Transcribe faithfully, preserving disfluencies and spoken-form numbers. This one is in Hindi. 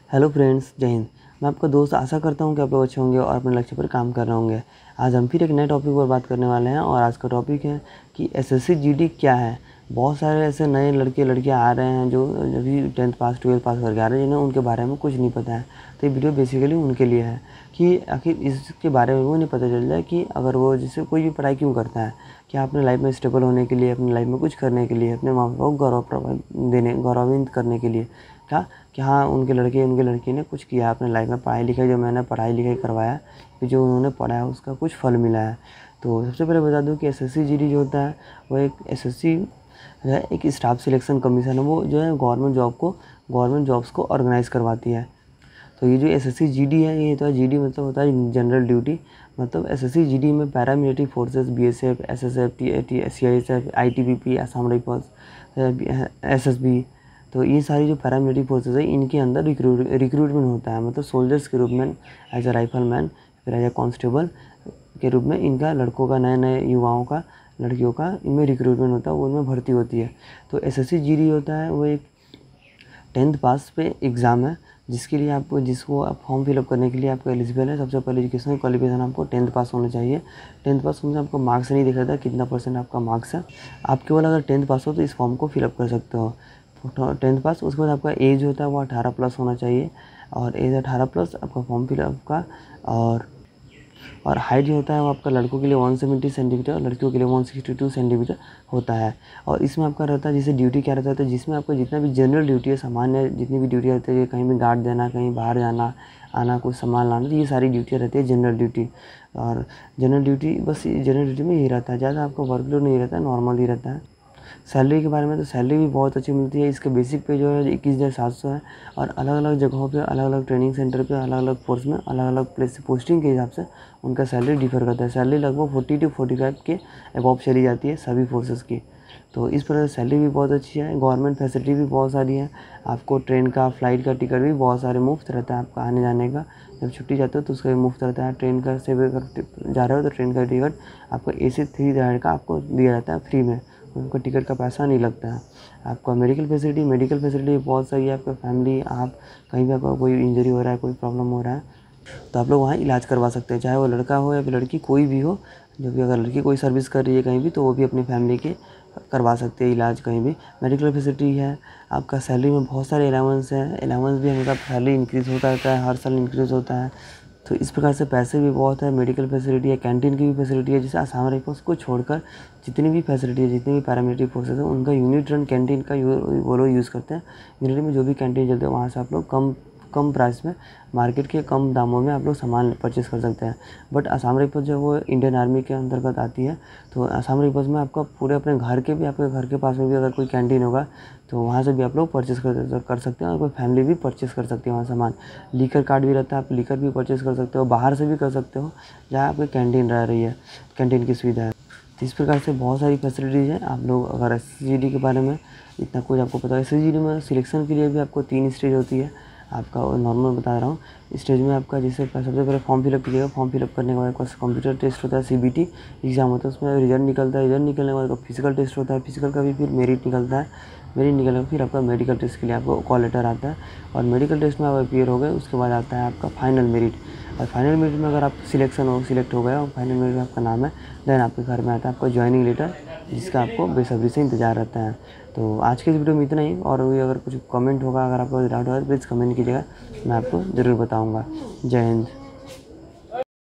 हेलो फ्रेंड्स, जय हिंद। मैं आपका दोस्त आशा करता हूं कि आप लोग अच्छे होंगे और अपने लक्ष्य पर काम कर रहे होंगे। आज हम फिर एक नए टॉपिक पर बात करने वाले हैं और आज का टॉपिक है कि एसएससी जीडी क्या है। बहुत सारे ऐसे नए लड़के लड़कियां आ रहे हैं जो अभी टेंथ पास ट्वेल्थ पास करके आ रहे हैं, जिन्हें उनके बारे में कुछ नहीं पता है। तो ये वीडियो बेसिकली उनके लिए है कि आखिर इसके बारे में वो नहीं पता चल जाए कि अगर वो जैसे कोई भी पढ़ाई क्यों करता है, क्या अपने लाइफ में स्टेबल होने के लिए, अपनी लाइफ में कुछ करने के लिए, अपने माँ बाप को गौरव देने गौरवान्वित करने के लिए, क्या कि हाँ उनके लड़के उनके लड़की ने कुछ किया अपने लाइफ में, पढ़ाई लिखाई जो मैंने पढ़ाई लिखाई करवाया, कि जो उन्होंने पढ़ा है उसका कुछ फल मिला है। तो सबसे पहले बता दूं कि एसएससी जीडी जो होता है वो एक एसएससी जो है एक स्टाफ सिलेक्शन कमीशन है। वो जो है गवर्नमेंट जॉब को गवर्नमेंट जॉब्स को ऑर्गेनाइज़ करवाती है। तो ये जो एसएससी जीडी है, ये तो है जीडी मतलब होता है जनरल ड्यूटी। मतलब एसएससी जीडी में paramilitary forces, BSF, SSF, T CISF, ITBP, Assam rifles, SSB, तो ये सारी जो पैरामिलिट्री फोर्सेस है इनके अंदर रिक्रूट रिक्रूटमेंट होता है। मतलब सोल्जर्स के रूप में, एज ए राइफलमैन, फिर एज ए कांस्टेबल के रूप में इनका लड़कों का, नए नए युवाओं का, लड़कियों का इनमें रिक्रूटमेंट होता है, वो इनमें भर्ती होती है। तो एसएससी जीडी होता है वो एक टेंथ पास पे एग्ज़ाम है, जिसके लिए आपको जिसको आप फॉर्म फिलअप करने के लिए आपको एलिजिबल है। सबसे पहले एजुकेशनल क्वालिफिकेशन आपको टेंथ पास होना चाहिए। टेंथ पास होने से आपको मार्क्स नहीं दिखा था कितना परसेंट आपका मार्क्स है। आप केवल अगर टेंथ पास हो तो इस फॉर्म को फिलअप कर सकते हो। टेंथ पास, उसके बाद आपका एज होता है वो अठारह प्लस होना चाहिए, और एज अठारह प्लस आपका फॉर्म फिलअप का। और और हाइट जो होता है वो आपका लड़कों के लिए एक सौ सत्तर सेंटीमीटर और लड़कियों के लिए एक सौ बासठ सेंटीमीटर होता है। और इसमें आपका रहता है जैसे ड्यूटी क्या रहता है, तो जिसमें आपका जितना भी जनरल ड्यूटी है, सामान्य जितनी भी ड्यूटी रहती है, कहीं भी गार्ड देना, कहीं बाहर जाना आना, कुछ सामान लाना, तो ये सारी ड्यूटियाँ रहती है जनरल ड्यूटी। और जनरल ड्यूटी बस जनरल ड्यूटी में यही रहता है, ज़्यादा आपका वर्कलोड नहीं रहता है, नॉर्मल ही रहता है। सैलरी के बारे में तो सैलरी भी बहुत अच्छी मिलती है। इसके बेसिक पे जो है इक्कीस हज़ार सात सौ है, और अलग अलग जगहों पे, अलग अलग ट्रेनिंग सेंटर पे, अलग अलग फोर्स में, अलग अलग प्लेस पोस्टिंग के हिसाब से उनका सैलरी डिफर करता है। सैलरी लगभग चालीस टू पैंतालीस के अबव चली जाती है सभी फोर्सेस की। तो इस प्रकार से सैलरी भी बहुत अच्छी है। गवर्नमेंट फैसिलिटी भी बहुत सारी है। आपको ट्रेन का, फ्लाइट का टिकट भी बहुत सारे मुफ्त रहता है आपका आने जाने का। जब छुट्टी जाते हो तो उसका भी मुफ्त रहता है। ट्रेन का से अगर जा रहे हो तो ट्रेन का टिकट आपको ए सी थ्री टायर का आपको दिया जाता है फ्री में, उनको टिकट का पैसा नहीं लगता है। आपका मेडिकल फैसिलिटी मेडिकल फैसिलिटी बहुत सही है। आपका फैमिली, आप कहीं भी आपका कोई इंजरी हो रहा है, कोई प्रॉब्लम हो रहा है, तो आप लोग वहाँ इलाज करवा सकते हैं, चाहे वो लड़का हो या फिर लड़की, कोई भी हो। जो भी अगर लड़की कोई सर्विस कर रही है कहीं भी, तो वो भी अपनी फैमिली के करवा सकते हैं इलाज कहीं भी। मेडिकल फैसिलिटी है। आपका सैलरी में बहुत सारे अलाउंस हैं। अलाउंस भी हमेशा सैलरी इंक्रीज़ होता रहता है, हर साल इंक्रीज़ होता है। तो इस प्रकार से पैसे भी बहुत है। मेडिकल फैसिलिटी है, कैंटीन की भी फैसिलिटी है। जैसे आसाम राइफल्स को छोड़कर जितनी भी फैसिलिटी है, जितनी भी पैरामिलिट्री फोर्सेस हैं, उनका यूनिट रन कैंटीन का वो लोग यूज़ करते हैं। यूनिट में जो भी कैंटीन चलते हैं वहाँ से आप लोग कम कम प्राइस में, मार्केट के कम दामों में आप लोग सामान परचेस कर सकते हैं। बट आसाम राइफल्स जो है वो इंडियन आर्मी के अंतर्गत आती है। तो आसाम राइफल्स में आपका पूरे अपने घर के भी, आपके घर के पास में भी अगर कोई कैंटीन होगा तो वहाँ से भी आप लोग परचेस कर कर सकते हैं, और कोई फैमिली भी परचेस कर सकती है वहाँ सामान। लीकर कार्ड भी रहता है, आप लीकर भी परचेस कर सकते हो, बाहर से भी कर सकते हो जहाँ आपकी कैंटीन रह रही है, कैंटीन की सुविधा है। तो इस प्रकार से बहुत सारी फैसिलिटीज़ हैं। आप लोग अगर एस सी जी डी के बारे में इतना कुछ आपको पता है। एस सी जी डी में सिलेक्शन के लिए भी आपको तीन स्टेज होती है। आपका नॉर्मल बता रहा हूँ। स्टेज में आपका जैसे सबसे पहले फॉर्म फिलअप कीजिएगा। फॉर्म फिलअप करने के बाद आपका कंप्यूटर टेस्ट होता है, सीबीटी एग्जाम होता है, उसमें रिजल्ट निकलता है। रिजल्ट निकलने के बाद आपका फिजिकल टेस्ट होता है, फिजिकल का भी फिर मेरिट निकलता है। मेरिट निकलने फिर आपका मेडिकल टेस्ट के लिए आपको कॉल लेटर आता है, और मेडिकल टेस्ट में आप अपीयर हो गए, उसके बाद आता है आपका फाइनल मेरिट। और फाइनल मेरिट में अगर आप सिलेक्शन हो सिलेक्ट हो गए और फाइनल मेरिट में आपका नाम है, देन आपके घर में आता है आपका ज्वाइनिंग लेटर, जिसका आपको बेसब्री से इंतजार रहता है। तो आज के इस वीडियो में इतना ही, और भी अगर कुछ कमेंट होगा, अगर आपको डाउट होगा तो प्लीज़ कमेंट कीजिएगा, मैं आपको ज़रूर बताऊँगा। जय हिंद।